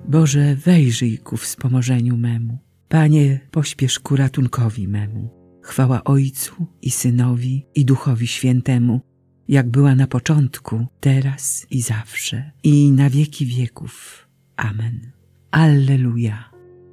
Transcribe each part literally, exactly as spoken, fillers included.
Boże, wejrzyj ku wspomożeniu memu. Panie, pośpiesz ku ratunkowi memu. Chwała Ojcu i Synowi i Duchowi Świętemu, jak była na początku, teraz i zawsze, i na wieki wieków. Amen. Alleluja.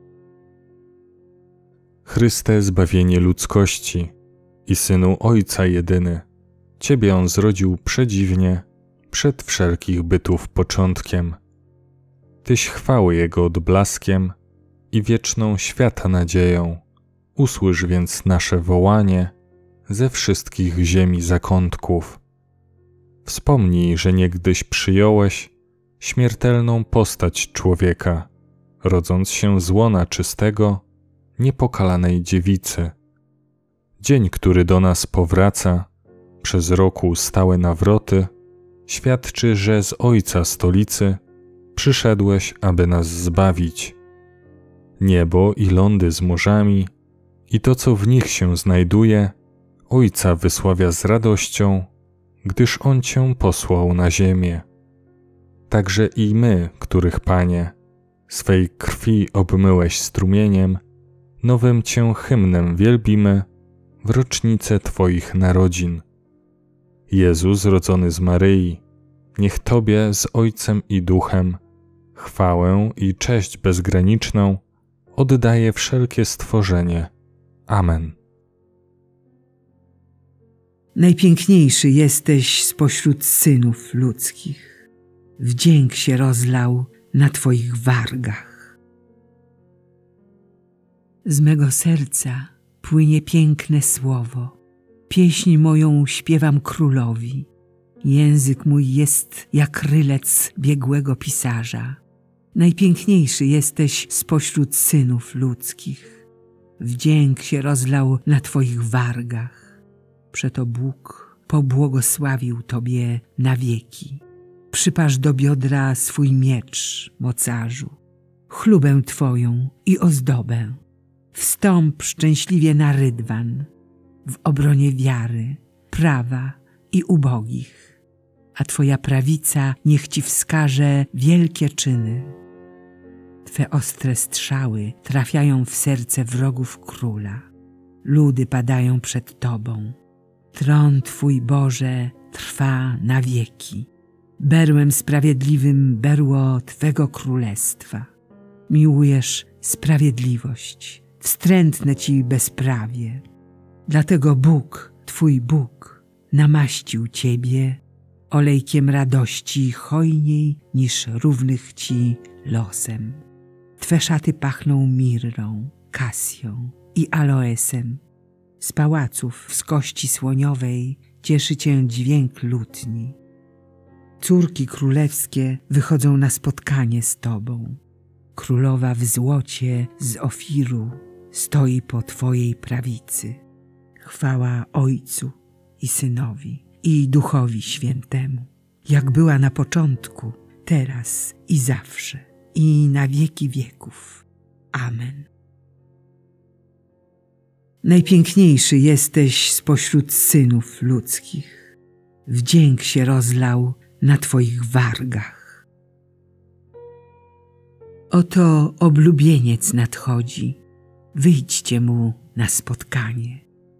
Chryste, zbawienie ludzkości i Synu Ojca jedyny, Ciebie On zrodził przedziwnie, przed wszelkich bytów początkiem. Tyś chwały Jego odblaskiem i wieczną świata nadzieją. Usłysz więc nasze wołanie ze wszystkich ziemi zakątków. Wspomnij, że niegdyś przyjąłeś śmiertelną postać człowieka, rodząc się z łona czystego, niepokalanej dziewicy. Dzień, który do nas powraca, przez roku stałe nawroty, świadczy, że z Ojca stolicy przyszedłeś, aby nas zbawić. Niebo i lądy z morzami i to, co w nich się znajduje, Ojca wysławia z radością, gdyż On Cię posłał na ziemię. Także i my, których, Panie, swej krwi obmyłeś strumieniem, nowym Cię hymnem wielbimy w rocznicę Twoich narodzin. Jezu, zrodzony z Maryi, niech Tobie z Ojcem i Duchem chwałę i cześć bezgraniczną oddaje wszelkie stworzenie. Amen. Najpiękniejszy jesteś spośród synów ludzkich. Wdzięk się rozlał na Twoich wargach. Z mego serca płynie piękne słowo. Pieśń moją śpiewam królowi. Język mój jest jak rylec biegłego pisarza. Najpiękniejszy jesteś spośród synów ludzkich. Wdzięk się rozlał na Twoich wargach. Przeto Bóg pobłogosławił Tobie na wieki. Przypasz do biodra swój miecz, mocarzu, chlubę Twoją i ozdobę. Wstąp szczęśliwie na rydwan, w obronie wiary, prawa i ubogich, a Twoja prawica niech Ci wskaże wielkie czyny. Twe ostre strzały trafiają w serce wrogów króla. Ludy padają przed Tobą. Tron Twój, Boże, trwa na wieki. Berłem sprawiedliwym berło Twego królestwa. Miłujesz sprawiedliwość, wstrętne Ci bezprawie. Dlatego Bóg, Twój Bóg, namaścił Ciebie olejkiem radości hojniej niż równych Ci losem. Twe szaty pachną mirrą, kasją i aloesem. Z pałaców z kości słoniowej cieszy Cię dźwięk lutni. Córki królewskie wychodzą na spotkanie z Tobą. Królowa w złocie z Ofiru stoi po Twojej prawicy. Chwała Ojcu i Synowi i Duchowi Świętemu, jak była na początku, teraz i zawsze, i na wieki wieków. Amen. Najpiękniejszy jesteś spośród synów ludzkich. Wdzięk się rozlał na Twoich wargach. Oto oblubieniec nadchodzi, wyjdźcie mu na spotkanie.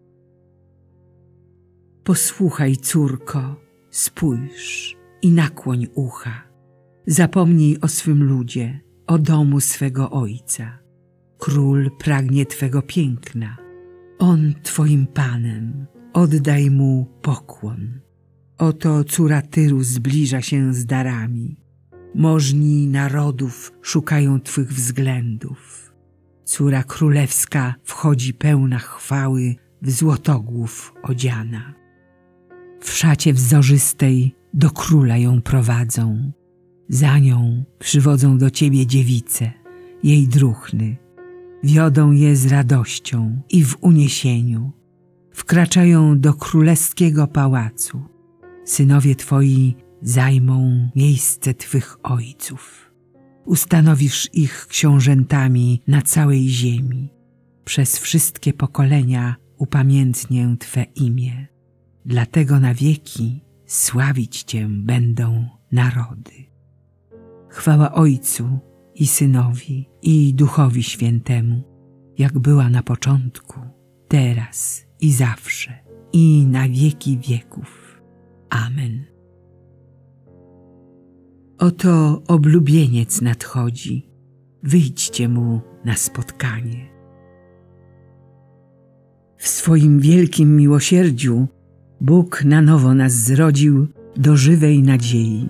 Posłuchaj, córko, spójrz i nakłoń ucha. Zapomnij o swym ludzie, o domu swego ojca. Król pragnie Twego piękna. On Twoim Panem, oddaj Mu pokłon. Oto córa Tyru zbliża się z darami. Możni narodów szukają Twych względów. Córa królewska wchodzi pełna chwały, w złotogłów odziana. W szacie wzorzystej do króla ją prowadzą. Za nią przywodzą do Ciebie dziewice, jej druhny. Wiodą je z radością i w uniesieniu. Wkraczają do królewskiego pałacu. Synowie Twoi zajmą miejsce Twych ojców. Ustanowisz ich książętami na całej ziemi. Przez wszystkie pokolenia upamiętnię Twe imię. Dlatego na wieki sławić Cię będą narody. Chwała Ojcu i Synowi, i Duchowi Świętemu, jak była na początku, teraz i zawsze, i na wieki wieków. Amen. Oto oblubieniec nadchodzi, wyjdźcie mu na spotkanie. W swoim wielkim miłosierdziu Bóg na nowo nas zrodził do żywej nadziei.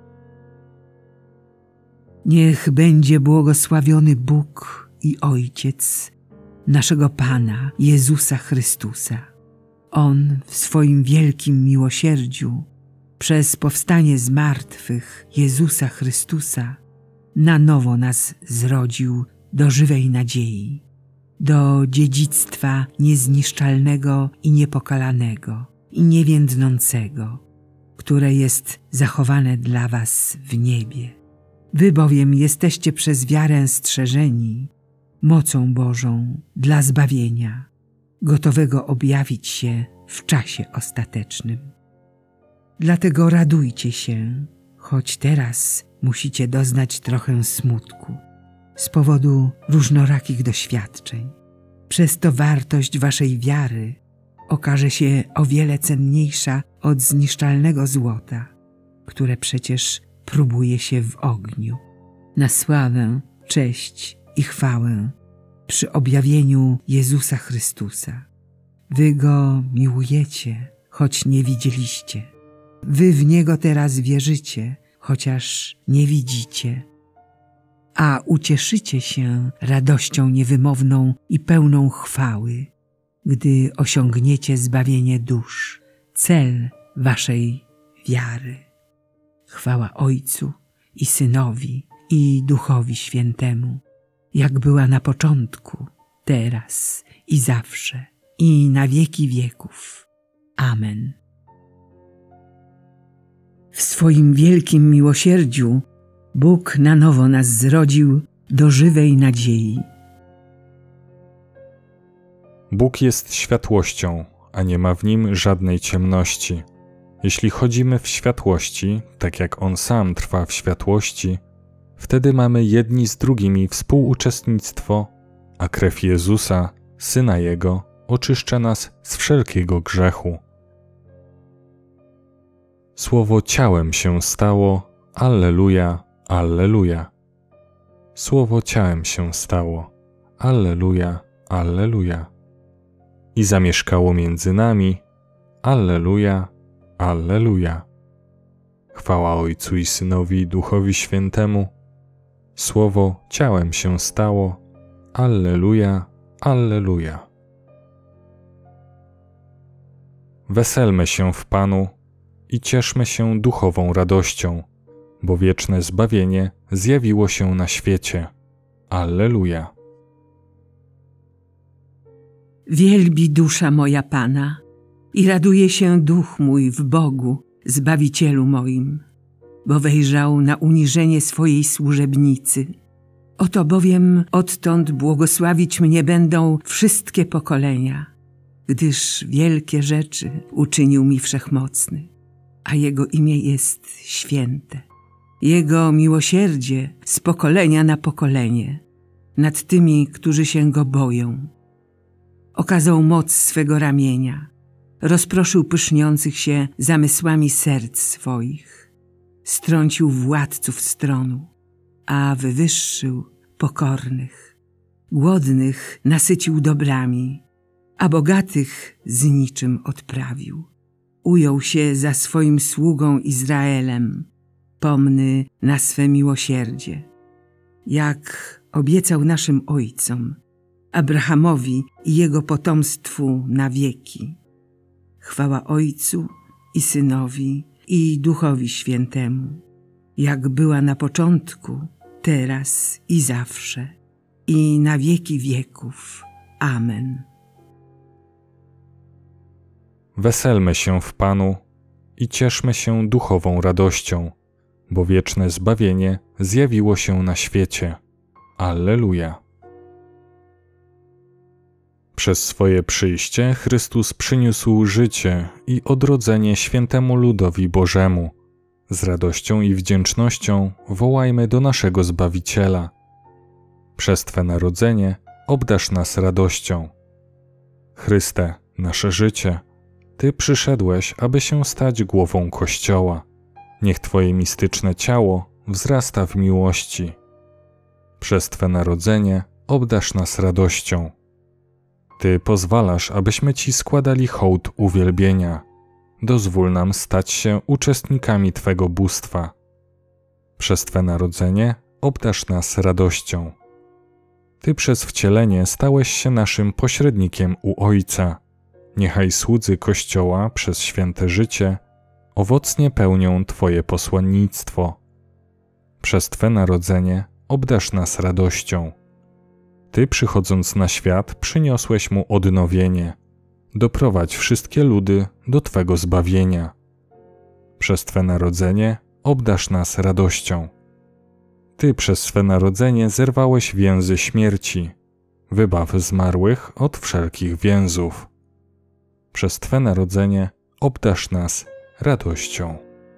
Niech będzie błogosławiony Bóg i Ojciec naszego Pana Jezusa Chrystusa. On w swoim wielkim miłosierdziu przez powstanie z martwych Jezusa Chrystusa na nowo nas zrodził do żywej nadziei, do dziedzictwa niezniszczalnego i niepokalanego i niewiędnącego, które jest zachowane dla was w niebie. Wy bowiem jesteście przez wiarę strzeżeni mocą Bożą dla zbawienia, gotowego objawić się w czasie ostatecznym. Dlatego radujcie się, choć teraz musicie doznać trochę smutku z powodu różnorakich doświadczeń. Przez to wartość waszej wiary okaże się o wiele cenniejsza od zniszczalnego złota, które przecież próbuje się w ogniu. Na sławę, cześć i chwałę przy objawieniu Jezusa Chrystusa. Wy Go miłujecie, choć nie widzieliście. Wy w Niego teraz wierzycie, chociaż nie widzicie. A ucieszycie się radością niewymowną i pełną chwały, gdy osiągniecie zbawienie dusz, cel waszej wiary. Chwała Ojcu i Synowi i Duchowi Świętemu, jak była na początku, teraz i zawsze, i na wieki wieków. Amen. W swoim wielkim miłosierdziu Bóg na nowo nas zrodził do żywej nadziei. Bóg jest światłością, a nie ma w nim żadnej ciemności. Jeśli chodzimy w światłości, tak jak On sam trwa w światłości, wtedy mamy jedni z drugimi współuczestnictwo, a krew Jezusa, Syna Jego, oczyszcza nas z wszelkiego grzechu. Słowo ciałem się stało, alleluja, alleluja. Słowo ciałem się stało, alleluja, alleluja. I zamieszkało między nami, alleluja, alleluja. Chwała Ojcu i Synowi i Duchowi Świętemu. Słowo ciałem się stało, alleluja, alleluja. Weselmy się w Panu i cieszmy się duchową radością, bo wieczne zbawienie zjawiło się na świecie. Alleluja. Wielbi dusza moja Pana i raduje się duch mój w Bogu, Zbawicielu moim, bo wejrzał na uniżenie swojej służebnicy. Oto bowiem odtąd błogosławić mnie będą wszystkie pokolenia, gdyż wielkie rzeczy uczynił mi Wszechmocny, a Jego imię jest święte. Jego miłosierdzie z pokolenia na pokolenie nad tymi, którzy się Go boją. Okazał moc swego ramienia, rozproszył pyszniących się zamysłami serc swoich, strącił władców stronu, a wywyższył pokornych. Głodnych nasycił dobrami, a bogatych z niczym odprawił. Ujął się za swoim sługą Izraelem, pomny na swe miłosierdzie, jak obiecał naszym ojcom, Abrahamowi i jego potomstwu na wieki. Chwała Ojcu i Synowi i Duchowi Świętemu, jak była na początku, teraz i zawsze, i na wieki wieków. Amen. Weselmy się w Panu i cieszmy się duchową radością, bo wieczne zbawienie zjawiło się na świecie. Alleluja. Przez swoje przyjście Chrystus przyniósł życie i odrodzenie świętemu ludowi Bożemu. Z radością i wdzięcznością wołajmy do naszego Zbawiciela. Przez Twe narodzenie obdarz nas radością. Chryste, nasze życie, Ty przyszedłeś, aby się stać głową Kościoła. Niech Twoje mistyczne ciało wzrasta w miłości. Przez Twe narodzenie obdarz nas radością. Ty pozwalasz, abyśmy Ci składali hołd uwielbienia. Dozwól nam stać się uczestnikami Twego bóstwa. Przez Twe narodzenie obdarz nas radością. Ty przez wcielenie stałeś się naszym pośrednikiem u Ojca. Niechaj słudzy Kościoła przez święte życie owocnie pełnią Twoje posłannictwo. Przez Twe narodzenie obdarz nas radością. Ty, przychodząc na świat, przyniosłeś mu odnowienie. Doprowadź wszystkie ludy do Twego zbawienia. Przez Twe narodzenie obdarz nas radością. Ty przez swe narodzenie zerwałeś więzy śmierci. Wybaw zmarłych od wszelkich więzów. Przez Twe narodzenie obdarz nas radością.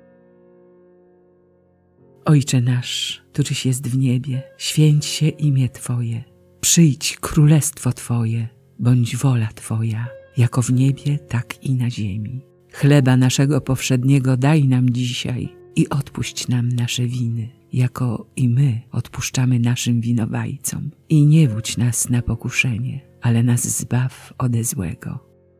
Ojcze nasz, któryś jest w niebie, święć się imię Twoje. Przyjdź królestwo Twoje, bądź wola Twoja, jako w niebie, tak i na ziemi. Chleba naszego powszedniego daj nam dzisiaj i odpuść nam nasze winy, jako i my odpuszczamy naszym winowajcom. I nie wódź nas na pokuszenie, ale nas zbaw ode złego.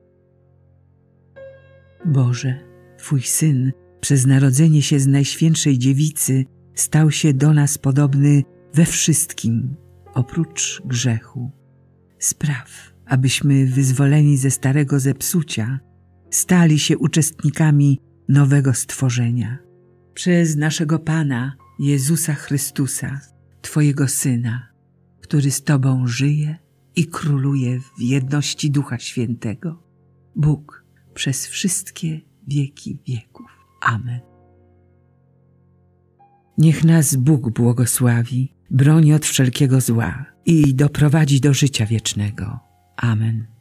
Boże, Twój Syn przez narodzenie się z Najświętszej Dziewicy stał się do nas podobny we wszystkim, oprócz grzechu. Spraw, abyśmy wyzwoleni ze starego zepsucia stali się uczestnikami nowego stworzenia. Przez naszego Pana Jezusa Chrystusa, Twojego Syna, który z Tobą żyje i króluje w jedności Ducha Świętego, Bóg przez wszystkie wieki wieków. Amen. Niech nas Bóg błogosławi, broni od wszelkiego zła i doprowadzi do życia wiecznego. Amen.